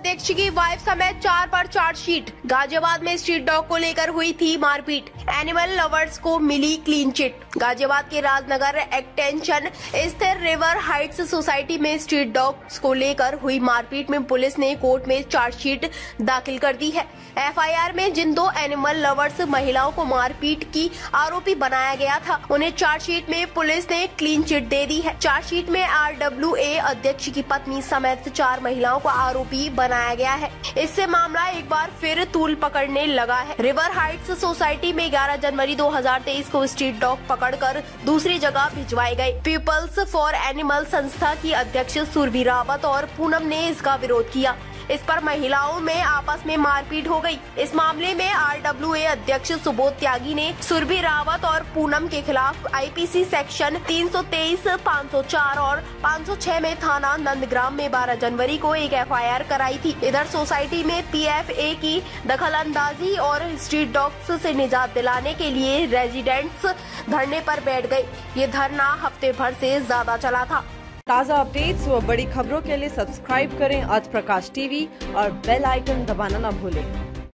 अध्यक्ष की वाइफ समेत 4 पर चार्जशीट। गाजियाबाद में स्ट्रीट डॉग को लेकर हुई थी मारपीट। एनिमल लवर्स को मिली क्लीन चिट। गाजियाबाद के राजनगर एक्सटेंशन स्थित रिवर हाइट्स सोसाइटी में स्ट्रीट डॉग्स को लेकर हुई मारपीट में पुलिस ने कोर्ट में चार्जशीट दाखिल कर दी है। एफआईआर में जिन 2 एनिमल लवर्स महिलाओं को मारपीट की आरोपी बनाया गया था, उन्हें चार्जशीट में पुलिस ने क्लीन चिट दे दी है। चार्जशीट में RWA अध्यक्ष की पत्नी समेत 4 महिलाओं को आरोपी बनाया गया है। इससे मामला एक बार फिर तूल पकड़ने लगा है। रिवर हाइट्स सोसाइटी में 11 जनवरी 2023 को स्ट्रीट डॉग पकड़कर दूसरी जगह भिजवाए गए। पीपल्स फॉर एनिमल संस्था की अध्यक्ष सुरभि रावत और पूनम ने इसका विरोध किया। इस पर महिलाओं में आपस में मारपीट हो गई। इस मामले में RWA अध्यक्ष सुबोध त्यागी ने सुरभि रावत और पूनम के खिलाफ IPC सेक्शन 323, 504 और 506 में थाना नंदग्राम में 12 जनवरी को एक FIR कराई थी। इधर सोसाइटी में PFA की दखलंदाजी और स्ट्रीट डॉग्स से निजात दिलाने के लिए रेजिडेंट्स धरने पर बैठ गए। ये धरना हफ्ते भर से ज्यादा चला था। ताज़ा अपडेट्स व बड़ी खबरों के लिए सब्सक्राइब करें आज प्रकाश टीवी और बेल आइकन दबाना न भूलें।